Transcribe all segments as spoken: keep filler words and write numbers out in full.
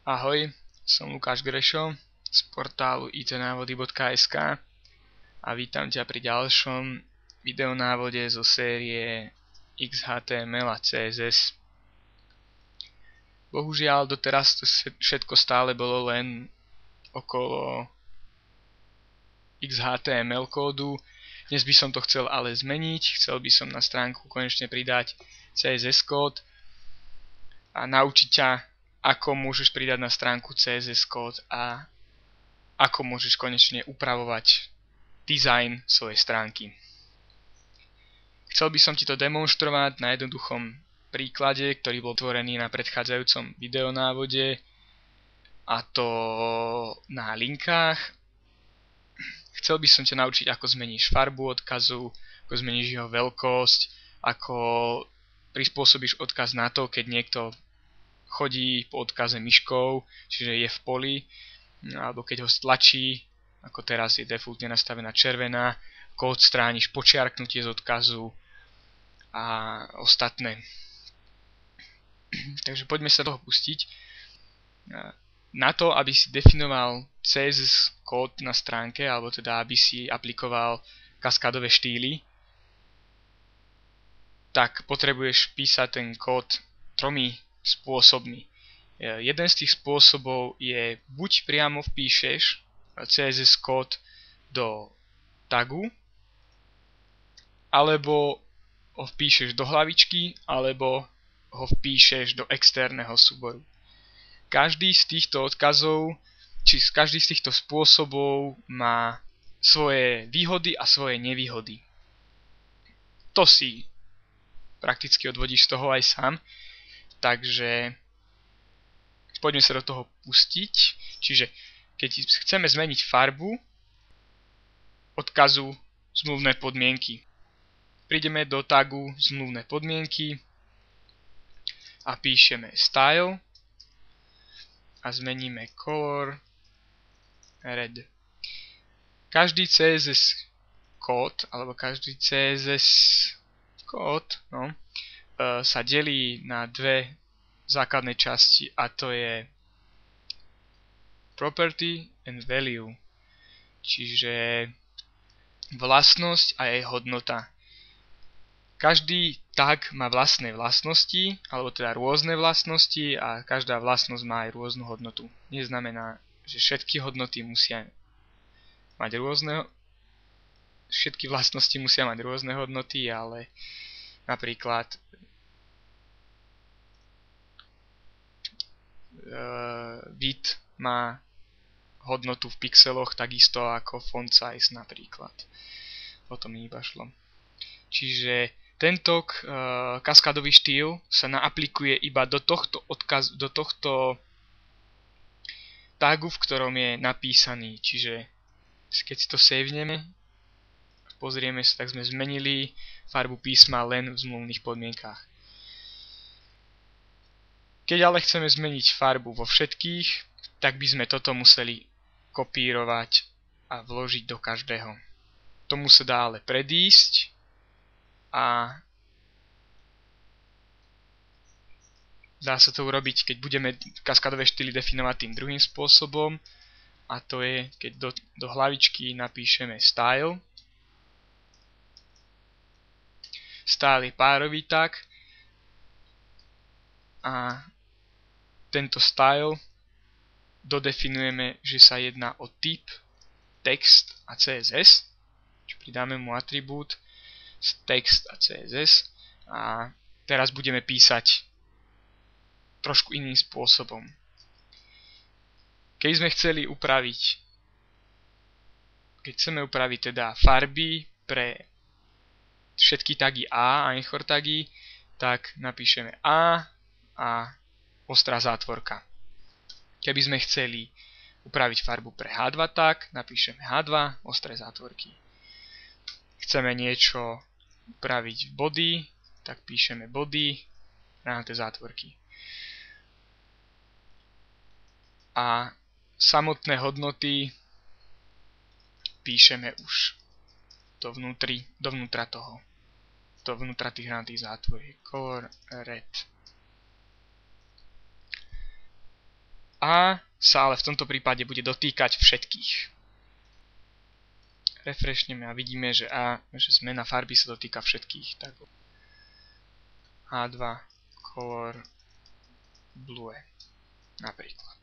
Ahoj, som Lukáš Grešo z portálu í té návody bodka es ká a vítam ťa pri ďalšom videonávode zo série iks há té em el a cé es es. Bohužiaľ, doteraz to všetko stále bolo len okolo iks há té em el kódu. Dnes by som to chcel ale zmeniť, chcel by som na stránku konečne pridať cé es es kód a naučiť ťa, ako môžeš pridať na stránku cé es es kód a ako môžeš konečne upravovať dizajn svojej stránky. Chcel by som ti to demonštrovať na jednoduchom príklade, ktorý bol tvorený na predchádzajúcom videonávode, a to na linkách. Chcel by som ťa naučiť, ako zmeníš farbu odkazu, ako zmeníš jeho veľkosť, ako prispôsobíš odkaz na to, keď niekto chodí po odkaze myškou, čiže je v poli, alebo keď ho stlačí, ako teraz je defaultne nastavená červená, ako odstrániš počiarknutie z odkazu a ostatné. Takže poďme sa toho pustiť. Na to, aby si definoval cé es es kód na stránke, alebo teda aby si aplikoval kaskádové štýly, tak potrebuješ písať ten kód tromi spôsobmi. Jeden z tých spôsobov je, buď priamo vpíšeš cé es es kód do tagu, alebo ho vpíšeš do hlavičky, alebo ho vpíšeš do externého súboru. Každý z týchto odkazov, či každý z týchto spôsobov má svoje výhody a svoje nevýhody. To si prakticky odvodíš z toho aj sám. Takže poďme sa do toho pustiť. Čiže keď chceme zmeniť farbu odkazu zmluvné podmienky, prídeme do tagu zmluvné podmienky a píšeme style a zmeníme color red. Každý cé es es kód alebo každý cé es es kód, no, sa delí na dve základné časti, a to je property and value, čiže vlastnosť a jej hodnota. Každý tag má vlastné vlastnosti, alebo teda rôzne vlastnosti, a každá vlastnosť má aj rôznu hodnotu. Neznamená, že všetky hodnoty musia mať rôzne všetky vlastnosti musia mať rôzne hodnoty, ale napríklad width má hodnotu v pixeloch takisto ako font size napríklad. O tom mi iba šlo. Čiže tento uh, kaskádový štýl sa naaplikuje iba do tohto odkaz, do tohto tagu, v ktorom je napísaný. Čiže keď si to saveneme, pozrieme sa, tak sme zmenili farbu písma len v zmluvných podmienkách. Keď ale chceme zmeniť farbu vo všetkých, tak by sme toto museli kopírovať a vložiť do každého. Tomu sa dá ale predísť a dá sa to urobiť, keď budeme kaskádové štýly definovať tým druhým spôsobom, a to je, keď do, do hlavičky napíšeme style. Style je párový tag a tento style dodefinujeme, že sa jedná o typ, text a cé es es. Čiže pridáme mu atribút text a cé es es a teraz budeme písať trošku iným spôsobom. Keď sme chceli upraviť keď chceme upraviť teda farby pre všetky tagy A a anchor tagy, tak napíšeme A a ostrá zátvorka. Keby sme chceli upraviť farbu pre há dva tag, napíšeme há dva, ostré zátvorky. Chceme niečo upraviť v body, tak píšeme body, ránte zátvorky. A samotné hodnoty píšeme už dovnútri, dovnútra toho. Dovnútra tých ránatých zátvoriek. Color red. a sa ale v tomto prípade bude dotýkať všetkých. Refreshneme a vidíme, že A, že zmena farby sa dotýka všetkých. Tak há dva color blue napríklad.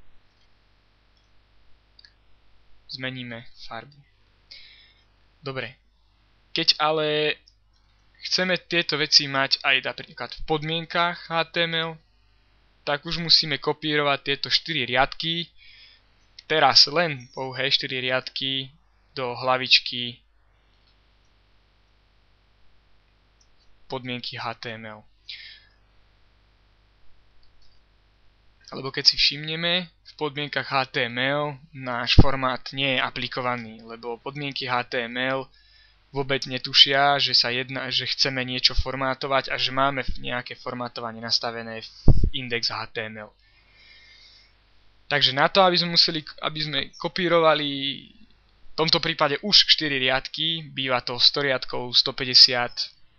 Zmeníme farbu. Dobre. Keď ale chceme tieto veci mať aj napríklad v podmienkach há té em el, tak už musíme kopírovať tieto štyri riadky, teraz len pouhé štyri riadky do hlavičky podmienky há té em el. Alebo keď si všimneme, v podmienkach há té em el náš formát nie je aplikovaný, lebo podmienky há té em el vôbec netušia, že sa jedná, že chceme niečo formátovať a že máme nejaké formátovanie nastavené v index há té em el. Takže na to, aby sme museli, aby sme kopírovali v tomto prípade už štyri riadky, býva to sto riadkov, stopäťdesiat,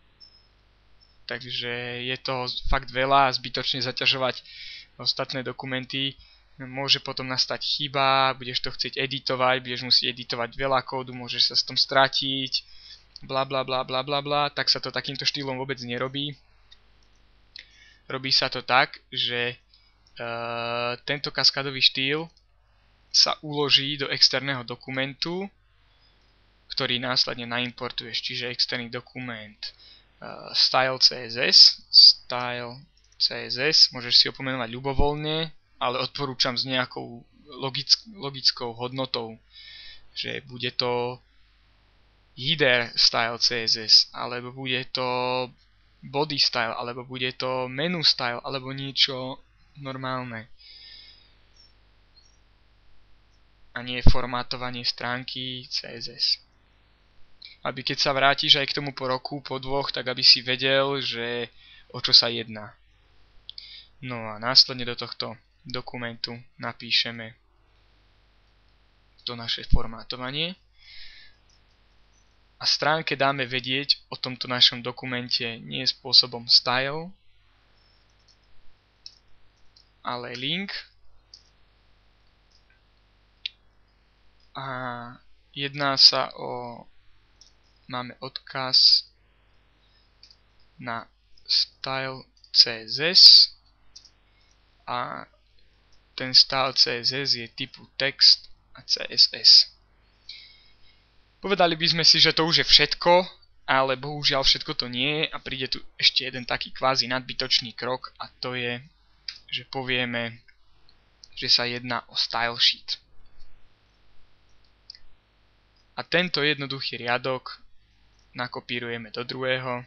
takže je to fakt veľa a zbytočne zaťažovať ostatné dokumenty. Môže potom nastať chyba, budeš to chcieť editovať, budeš musieť editovať veľa kódu, môžeš sa s tom stratiť, bla bla bla bla bla bla, tak sa to takýmto štýlom vôbec nerobí. Robí sa to tak, že uh, tento kaskadový štýl sa uloží do externého dokumentu, ktorý následne naimportuješ, čiže externý dokument uh, style.css, style.css, môžeš si ho pomenovať ľubovoľne, ale odporúčam s nejakou logick- logickou hodnotou, že bude to header style.css, alebo bude to body style, alebo bude to menu style, alebo niečo normálne. A nie formátovanie stránky cé es es. Aby keď sa vrátiš aj k tomu po roku, po dvoch, tak aby si vedel, že o čo sa jedná. No a následne do tohto dokumentu napíšeme to naše formátovanie a stránke dáme vedieť o tomto našom dokumente nie spôsobom style, ale link. A jedná sa o, máme odkaz na style.css a ten style.css je typu text a cé es es. Povedali by sme si, že to už je všetko, ale bohužiaľ všetko to nie je a príde tu ešte jeden taký kvázi nadbytočný krok a to je, že povieme, že sa jedná o style sheet. A tento jednoduchý riadok nakopírujeme do druhého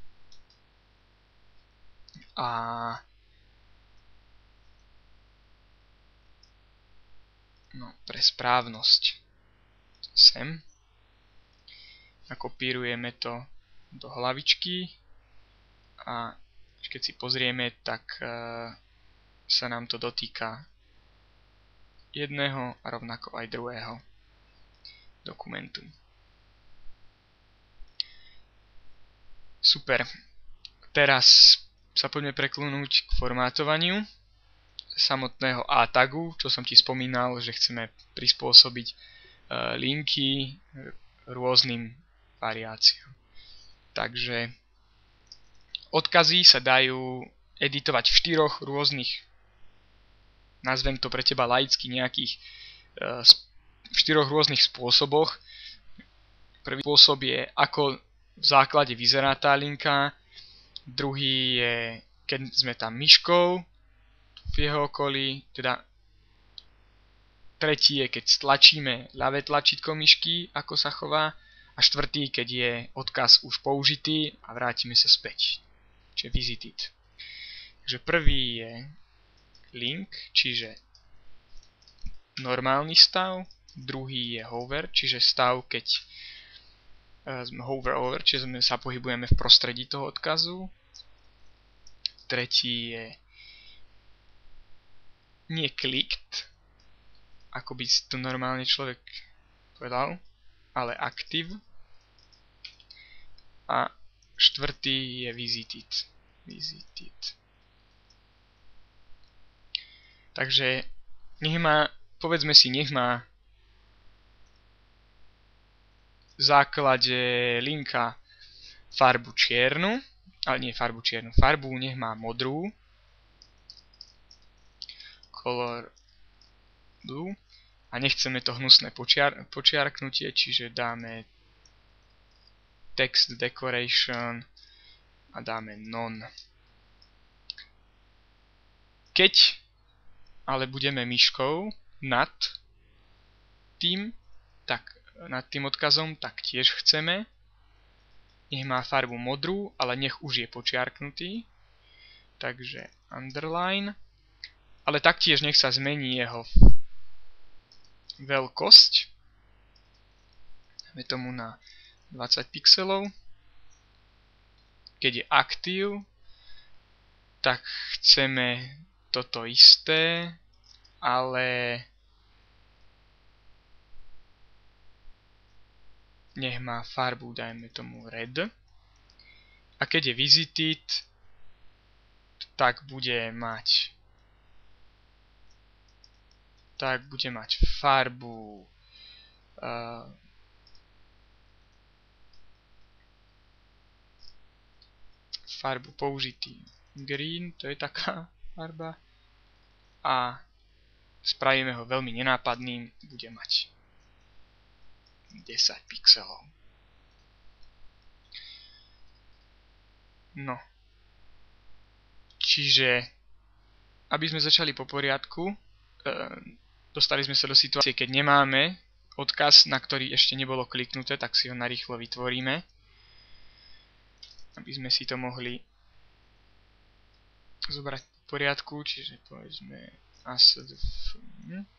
a no, pre správnosť sem nakopírujeme to do hlavičky a keď si pozrieme, tak uh, sa nám to dotýka jedného a rovnako aj druhého dokumentu. Super. Teraz sa poďme preklunúť k formátovaniu samotného A tagu, čo som ti spomínal, že chceme prispôsobiť uh, linky rôznym variáciám. Takže odkazy sa dajú editovať v štyroch rôznych, nazvem to pre teba laicky, nejakých uh, v štyroch rôznych spôsoboch. Prvý spôsob je, ako v základe vyzerá tá linka. Druhý je, keď sme tam myškou v jeho okolí. Teda tretí je, keď stlačíme ľavé tlačítko myšky, ako sa chová. A štvrtý, keď je odkaz už použitý a vrátime sa späť. Čiže visited. Takže prvý je link, čiže normálny stav. Druhý je hover, čiže stav, keď sme hover over, čiže sme sa pohybujeme v prostredí toho odkazu. Tretí je nie clicked, ako by to normálne človek povedal, ale active. A štvrtý je visited. visited. Takže nech má, povedzme si, nech má v základe linka farbu čiernu, ale nie farbu čiernu, farbu nech má modrú, color blue, a nechceme to hnusné počiar, počiarknutie, čiže dáme text decoration a dáme none. Keď ale budeme myškou nad tým, tak nad tým odkazom, tak tiež chceme, nech má farbu modrú, ale nech už je počiarknutý, takže underline, ale taktiež nech sa zmení jeho veľkosť, dáme tomu na dvadsať pixelov. Keď je aktív, tak chceme toto isté, ale nech má farbu, dajme tomu red. A keď je visited, tak bude mať tak bude mať farbu uh, farbu použitý green, to je taká farba, a spravíme ho veľmi nenápadným, bude mať desať pixelov. No. Čiže, aby sme začali po poriadku, uh, dostali sme sa do situácie, keď nemáme odkaz, na ktorý ešte nebolo kliknuté, tak si ho narýchlo vytvoríme, aby sme si to mohli zobrať v poriadku, čiže povedzme asset hm.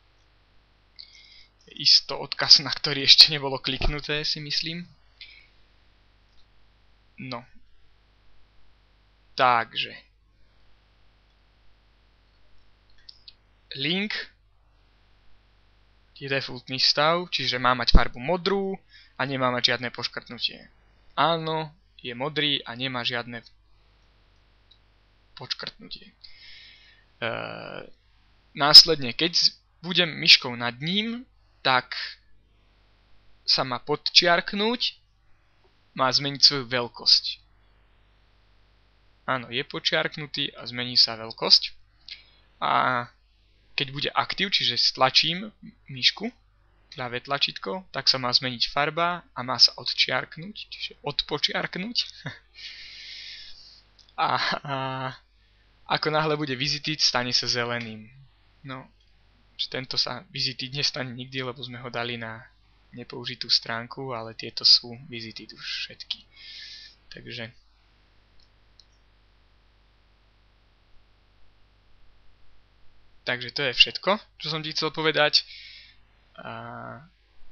isto odkaz, na ktorý ešte nebolo kliknuté, si myslím. No. Takže link je defaultný stav, čiže má mať farbu modrú a nemá mať žiadne poškrtnutie. Áno, je modrý a nemá žiadne počkrtnutie. E, následne, keď budem myškou nad ním, tak sa má podčiarknúť, má zmeniť svoju veľkosť. Áno, je podčiarknutý a zmení sa veľkosť. A keď bude aktív, čiže stlačím myšku, ľavé tlačítko, tak sa má zmeniť farba a má sa odčiarknúť, čiže odpočiarknúť. a, a ako náhle bude visited, stane sa zeleným. No, že tento sa visited nestane nikdy, lebo sme ho dali na nepoužitú stránku, ale tieto sú visited už všetky. Takže Takže to je všetko, čo som ti chcel povedať. A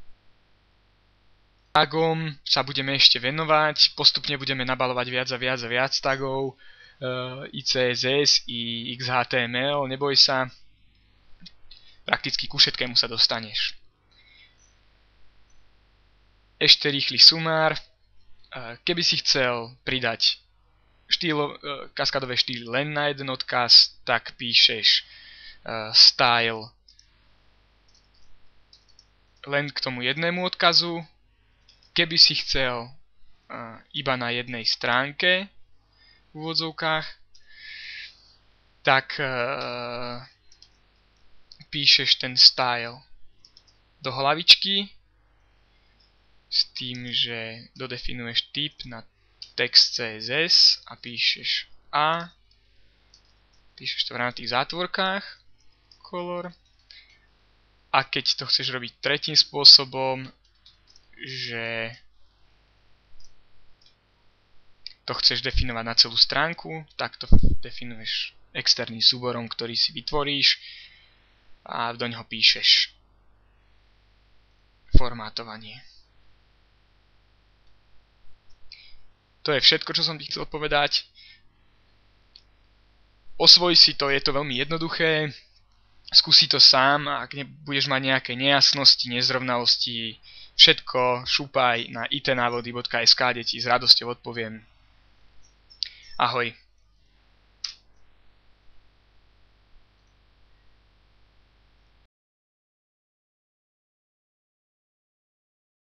tagom sa budeme ešte venovať, postupne budeme nabalovať viac a viac a viac tagov, i C S S, i X H T M L, neboj sa, prakticky ku všetkému sa dostaneš. Ešte rýchly sumár, keby si chcel pridať štýlo, kaskadové štýly len na jeden odkaz, tak píšeš style len k tomu jednému odkazu. Keby si chcel uh, iba na jednej stránke v úvodzovkách, tak uh, píšeš ten style do hlavičky s tým, že dodefinuješ typ na text C S S a píšeš A, píšeš to v tých zátvorkách, color. A keď to chceš robiť tretím spôsobom, že to chceš definovať na celú stránku, tak to definuješ externým súborom, ktorý si vytvoríš a do ňoho píšeš formátovanie. To je všetko, čo som ti chcel povedať. Osvoj si to, je to veľmi jednoduché. Skúsi to sám a ak budeš mať nejaké nejasnosti, nezrovnalosti, všetko šúpaj na it návody bodka es ká, kde ti s radosťou odpoviem. Ahoj.